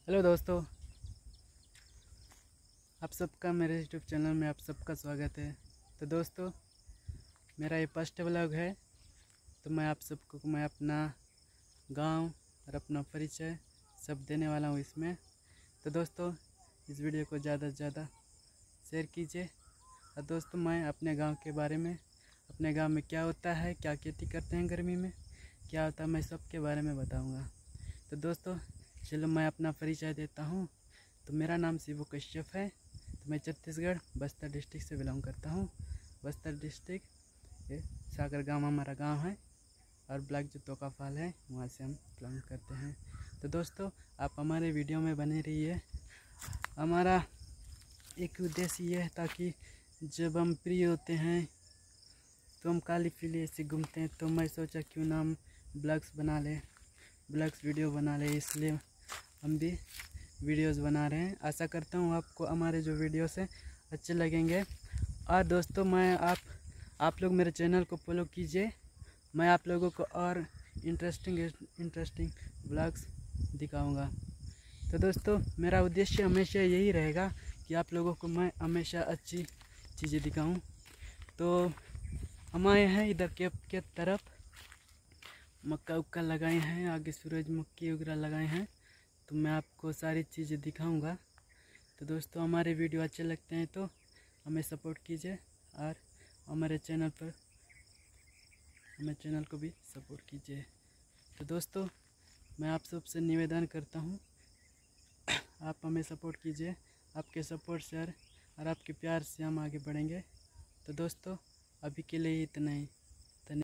Hello दोस्तों, आप सबका मेरे यूट्यूब चैनल में आप सबका स्वागत है। तो दोस्तों, मेरा ये फर्स्ट व्लॉग है। तो मैं अपना गांव और अपना परिचय सब देने वाला हूँ इसमें। तो दोस्तों, इस वीडियो को ज़्यादा से ज़्यादा शेयर कीजिए। और दोस्तों, मैं अपने गांव के बारे में, अपने गांव में क्या होता है, क्या खेती करते हैं गर्मी में, क्या होता है, मैं सबके बारे में बताऊँगा। तो दोस्तों, चलो मैं अपना परिचय देता हूँ। तो मेरा नाम शिवू कश्यप है। तो मैं छत्तीसगढ़ बस्तर डिस्ट्रिक्ट से बिलोंग करता हूँ। बस्तर डिस्ट्रिक्ट ये सागर गांव हमारा गांव है और ब्लॉक जो तोकाफाल है वहाँ से हम बिलोंग करते हैं। तो दोस्तों, आप हमारे वीडियो में बने रहिए। हमारा एक उद्देश्य ये है ताकि जब हम फ्री होते हैं तो हम काली पीली ऐसे घूमते हैं। तो मैं सोचा क्यों ना हम ब्लॉग्स वीडियो बना ले, इसलिए हम भी वीडियोस बना रहे हैं। आशा करता हूँ आपको हमारे जो वीडियोस हैं अच्छे लगेंगे। और दोस्तों, आप लोग मेरे चैनल को फॉलो कीजिए। मैं आप लोगों को और इंटरेस्टिंग ब्लॉग्स दिखाऊंगा। तो दोस्तों, मेरा उद्देश्य हमेशा यही रहेगा कि आप लोगों को मैं हमेशा अच्छी चीज़ें दिखाऊं। तो हमारे यहाँ इधर के तरफ मक्का उक्का लगाए हैं, आगे सूरजमुखी वगैरह लगाए हैं। तो मैं आपको सारी चीज़ें दिखाऊंगा। तो दोस्तों, हमारे वीडियो अच्छे लगते हैं तो हमें सपोर्ट कीजिए और हमारे चैनल को भी सपोर्ट कीजिए। तो दोस्तों, मैं आप सबसे निवेदन करता हूँ, आप हमें सपोर्ट कीजिए। आपके सपोर्ट से और आपके प्यार से हम आगे बढ़ेंगे। तो दोस्तों, अभी के लिए इतना ही।